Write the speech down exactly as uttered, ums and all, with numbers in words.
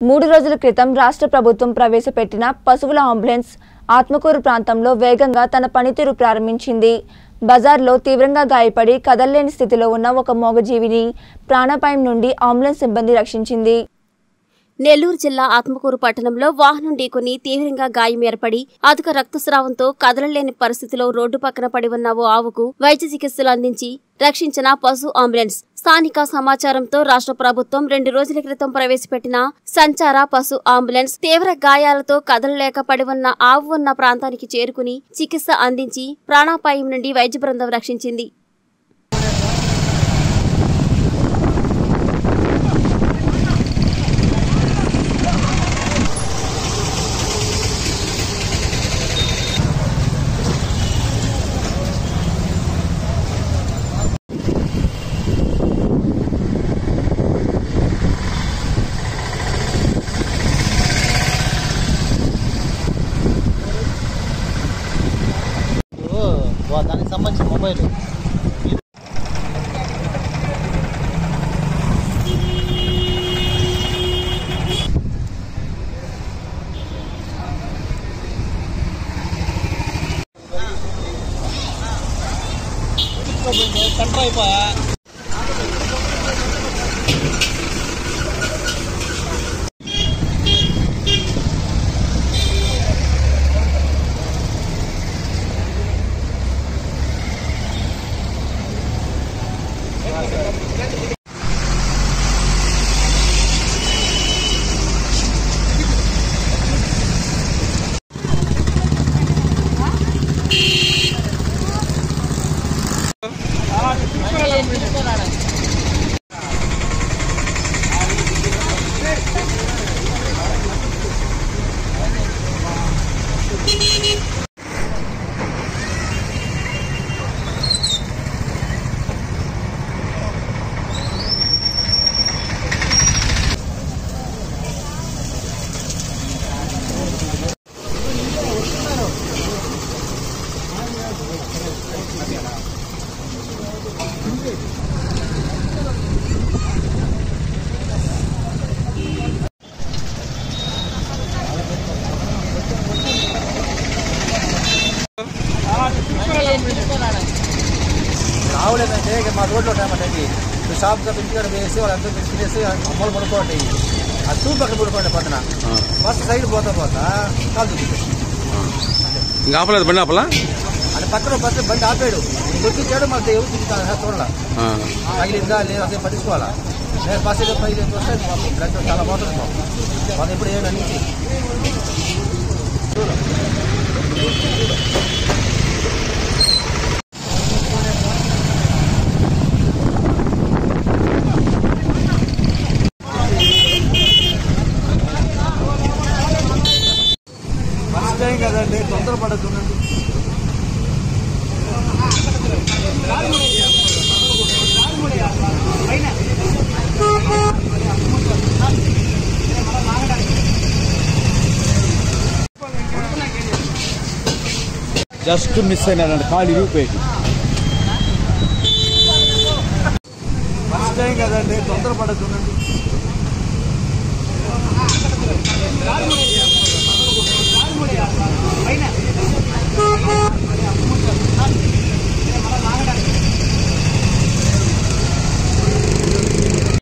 మూడు రోజుల క్రితం రాష్ట్ర ప్రభుత్వం ప్రవేశపెట్టిన పశువుల అంబులెన్స్ ఆత్మకూరు ప్రాంతంలో వేగంగా తన పనితీరు ప్రారంభించింది. బజార్లో తీవ్రంగా గాయపడి కదలలేని స్థితిలో ఉన్న ఒక మూగజీవిని ప్రాణాపాయం నుండి అంబులెన్స్ సిబ్బంది రక్షించింది. నెల్లూరు జిల్లా ఆత్మకూరు పట్టణంలో వాహనం ఢీకొని తీవ్రంగా గాయం ఏర్పడి అధిక రక్తస్రావంతో కదలలేని పరిస్థితిలో రోడ్డు పక్కన పడి ఉన్న ఓ ఆవుకు వైద్య చికిత్సలు అందించి రక్షించిన పశు అంబులెన్స్. స్థానిక సమాచారంతో రాష్ట్ర ప్రభుత్వం రెండు రోజుల క్రితం ప్రవేశపెట్టిన సంచార పశు అంబులెన్స్ తీవ్ర గాయాలతో కదలలేక పడి ఉన్న ఆవు ఉన్న ప్రాంతానికి చేరుకుని చికిత్స అందించి ప్రాణాపాయం నుండి వైద్య బృందం రక్షించింది. దానికి సంబంధించిన మొబైల్ సెంటర్ అయిపోయా రావులేదంటే మా రోడ్లో ఉంటామంటే షాప్గా పెంచుకొని వేసి వాళ్ళంతా పెంచుకునేసి అమ్మలు పడుకోండి ఆ టూ పక్కన పడుకోండి పక్కన ఫస్ట్ సైడ్ పోతా పోతా కాలు చూపించాడు ఇంకా ఆపలేదు బండి ఆపలా అది పక్కన ఫస్ట్ బండి ఆపాడు దొరికించాడు మాకు ఎవరు చూపించాలి చూడాల తగిలిందా లేదా అదే పట్టించుకోవాలా నేను ఫస్ట్ ఏదో పై వస్తే బ్లడ్ చాలా బాగుంటుంది వాళ్ళు ఎప్పుడు ఏమైనా నుంచి కదండి తొందరపడద్దునండి జస్ట్ మిస్ అయినారండి కాలు ఇరిగిపోయింది ఫస్ట్ టైం కదండి తొందరపడద్దునండి పైన